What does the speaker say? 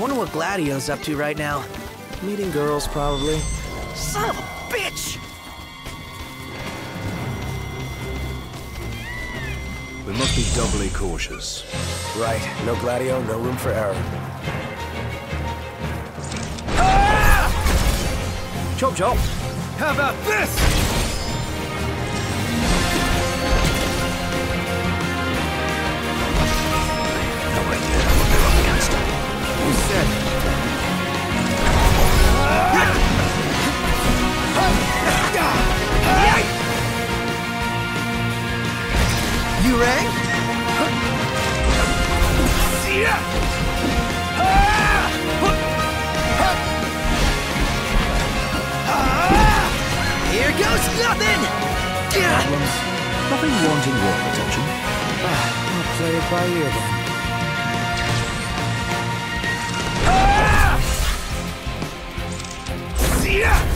Wonder what Gladio's up to right now. Meeting girls, probably. Son of a bitch! We must be doubly cautious. Right. No Gladio, no room for error. Chop chop! How about this? Nobody there will go up against him. You said it. You rang? Here goes nothing! Problems? Nothing wanting your attention. I'll play it by ear then. Yeah!